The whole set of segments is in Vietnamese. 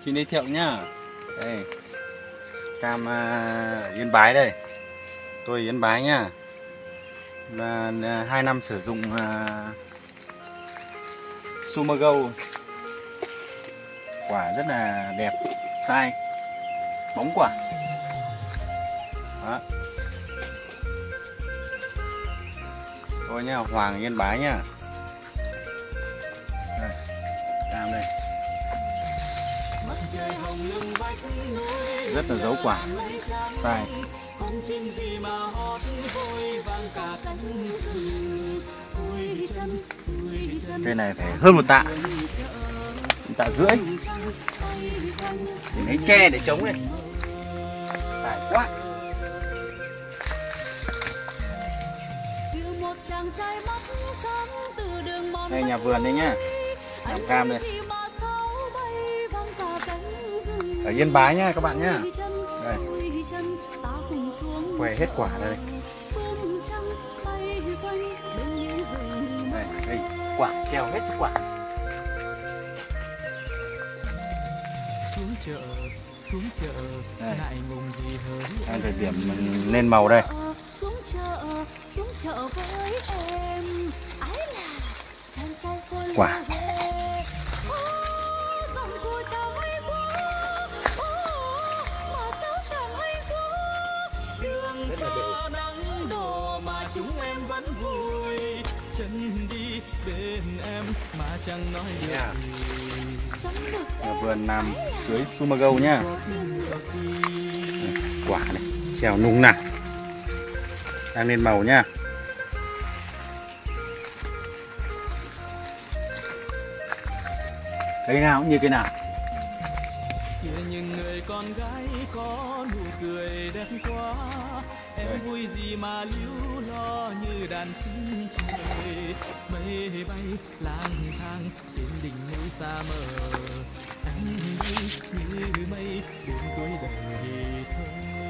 Xin giới thiệu nhá. Đây, cam Yên Bái đây. Tôi Yên Bái nhá. Là 2 năm sử dụng Sumago. Quả rất là đẹp, dai, bóng quả. Đó. Tôi nhá, Hoàng Yên Bái nhá. Đây, cam đây. Rất là dấu quả, dai. Cây này phải hơn 1 tạ, 1,5 tạ. Để lấy tre để chống này, dài quá. Đây nhà vườn đây nhá, làm cam đây. Ở Yên Bái nhá các bạn nhá. Đây, khoe hết quả đây. Đây, quả treo hết quả. Đây, thời điểm lên màu đây. Quả. Chúng em vẫn vui chân đi bên em mà chẳng nói được Nhà vườn làm tưới Sumago nhá. Quả này trèo nung nặng, đang lên màu nhá. Cây nào cũng như cây nào. Những người con gái có nụ cười đẹp quá, em vui gì mà líu lo như đàn chim trời. Mây bay lang thang trên đỉnh núi xa mờ, anh đi như mây buồn tuổi đầy thơ.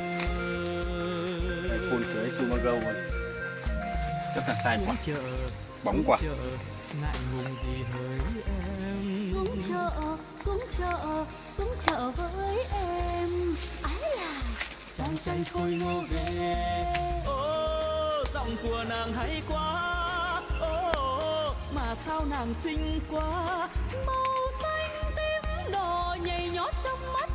Phun tưới Sumago rất là sai quả, bóng quả. Ngại ngùng gì hỡi em. Xuống chợ với em. Ái là chàng trai khôi ngô về. Ô, giọng của nàng hay quá. Ô, mà sao nàng xinh quá. màu xanh tím đỏ nhảy nhót trong mắt